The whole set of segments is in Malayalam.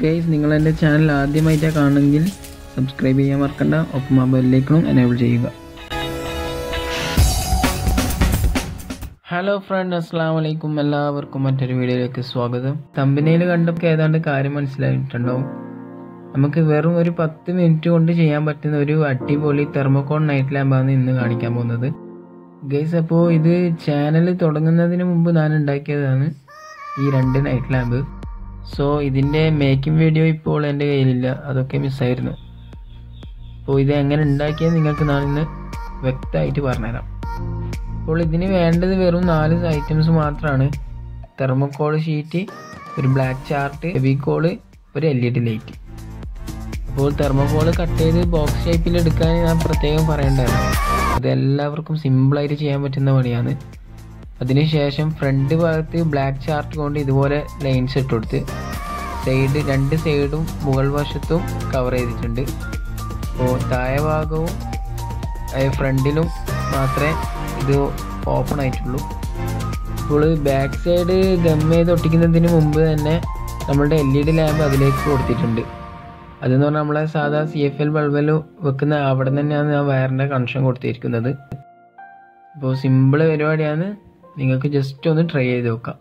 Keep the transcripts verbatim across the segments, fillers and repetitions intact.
ഗൈസ്, നിങ്ങൾ എൻ്റെ ചാനൽ ആദ്യമായിട്ടാണ് കാണുമെങ്കിൽ സബ്സ്ക്രൈബ് ചെയ്യാൻ മറക്കണ്ട. ഒപ്പം ആ ബെല്ലൈക്കണും എനേബിൾ ചെയ്യുക. ഹലോ ഫ്രണ്ട്, അസ്സലാമു അലൈക്കും. എല്ലാവർക്കും മറ്റൊരു വീഡിയോയിലേക്ക് സ്വാഗതം. തമ്പനയിൽ കണ്ടപ്പോൾ ഏതാണ്ട് കാര്യം മനസ്സിലായിട്ടുണ്ടാവും. നമുക്ക് വെറും ഒരു പത്ത് മിനിറ്റ് കൊണ്ട് ചെയ്യാൻ പറ്റുന്ന ഒരു അടിപൊളി തെർമോകോൾ നൈറ്റ് ലാമ്പാണ് ഇന്ന് കാണിക്കാൻ പോകുന്നത് ഗൈസ്. അപ്പോൾ ഇത് ചാനൽ തുടങ്ങുന്നതിന് മുമ്പ് ഞാൻ ഉണ്ടാക്കിയതാണ് ഈ രണ്ട് നൈറ്റ് ലാമ്പ്. സോ ഇതിൻ്റെ മേക്കിംഗ് വീഡിയോ ഇപ്പോൾ എൻ്റെ കയ്യിലില്ല, അതൊക്കെ മിസ്സായിരുന്നു. അപ്പോൾ ഇത് എങ്ങനെ ഉണ്ടാക്കിയത് നിങ്ങൾക്ക് ഞാനിന്ന് വ്യക്തമായിട്ട് പറഞ്ഞുതരാം. അപ്പോൾ ഇതിന് വേണ്ടത് വെറും നാല് ഐറ്റംസ് മാത്രമാണ്: തെർമോകോൾ ഷീറ്റ്, ഒരു ബ്ലാക്ക് ചാർട്ട്, ഫെവിക്കോള്, ഒരു എൽ ഇ ഡി ലൈറ്റ്. അപ്പോൾ തെർമോകോൾ കട്ട് ചെയ്ത് ബോക്സ് ഷേപ്പിൽ എടുക്കാൻ ഞാൻ പ്രത്യേകം പറയേണ്ടതാണ്. അത് എല്ലാവർക്കും സിമ്പിളായിട്ട് ചെയ്യാൻ പറ്റുന്ന പണിയാണ്. അതിനുശേഷം ഫ്രണ്ട് ഭാഗത്ത് ബ്ലാക്ക് ചാർട്ട് കൊണ്ട് ഇതുപോലെ ലൈൻസ് ഇട്ട് കൊടുത്ത് സൈഡ് രണ്ട് സൈഡും മുകൾ വശത്തും കവർ ചെയ്തിട്ടുണ്ട്. അപ്പോൾ താഴെ ഭാഗവും ഫ്രണ്ടിലും മാത്രമേ ഇത് ഓപ്പൺ ആയിട്ടുള്ളൂ. ഇപ്പോൾ ബാക്ക് സൈഡ് ഗം ചെയ്ത് ഒട്ടിക്കുന്നതിന് മുമ്പ് തന്നെ നമ്മളുടെ എൽ ഇ ഡി ലാമ്പ് അതിലേക്ക് കൊടുത്തിട്ടുണ്ട്. അതെന്ന് പറഞ്ഞാൽ നമ്മളെ സാധാ സി എഫ് എൽ ബൾബിൽ വെക്കുന്ന അവിടെ തന്നെയാണ് ആ വയറിൻ്റെ കണക്ഷൻ കൊടുത്തിരിക്കുന്നത്. അപ്പോൾ സിമ്പിൾ പരിപാടിയാണ്, നിങ്ങൾക്ക് ജസ്റ്റ് ഒന്ന് ട്രൈ ചെയ്ത് നോക്കാം.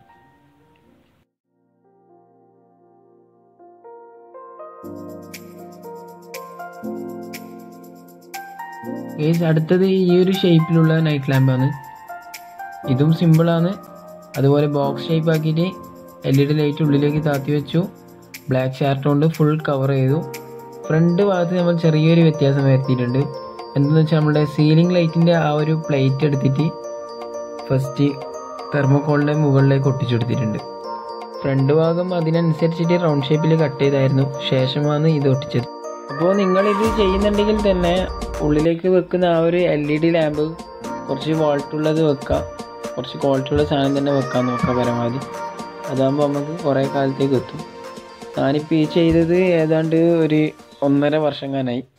ഗൈസ്, അടുത്തത് ഈ ഒരു ഷേപ്പിലുള്ള നൈറ്റ് ലാമ്പാണ്. ഇതും സിമ്പിളാണ്. അതുപോലെ ബോക്സ് ഷേപ്പ് ആക്കിയിട്ട് എൽ ഇ ഡി ലൈറ്റ് ഉള്ളിലേക്ക് താത്തി വെച്ചു. ബ്ലാക്ക് ചാർട്ട് കൊണ്ട് ഫുൾ കവർ ചെയ്തു. ഫ്രണ്ട് ഭാഗത്ത് നമ്മൾ ചെറിയൊരു വ്യത്യാസം വരുത്തിയിട്ടുണ്ട്. എന്തെന്ന് വെച്ചാൽ നമ്മുടെ സീലിംഗ് ലൈറ്റിൻ്റെ ആ ഒരു പ്ലേറ്റ് എടുത്തിട്ട് ഫസ്റ്റ് തെർമോകോളിൻ്റെ മുകളിലേക്ക് ഒട്ടിച്ചു കൊടുത്തിട്ടുണ്ട്. ഫ്രണ്ട് ഭാഗം അതിനനുസരിച്ചിട്ട് റൗണ്ട് ഷേപ്പിൽ കട്ട് ചെയ്തായിരുന്നു, ശേഷമാണ് ഇത് ഒട്ടിച്ചത്. അപ്പോൾ നിങ്ങളിത് ചെയ്യുന്നുണ്ടെങ്കിൽ തന്നെ ഉള്ളിലേക്ക് വെക്കുന്ന ആ ഒരു എൽ ഇ ഡി ലാമ്പ് കുറച്ച് വോൾട്ടുള്ളത് വെക്കുക, കുറച്ച് ക്വാളിറ്റിയുള്ള സാധനം തന്നെ വെക്കാൻ നോക്കുക പരമാവധി. അതാകുമ്പോൾ നമുക്ക് കുറേ കാലത്തേക്ക് എത്തും. ഞാനിപ്പോൾ ഈ ചെയ്തത് ഏതാണ്ട് ഒരു ഒന്നര വർഷം കാനായി.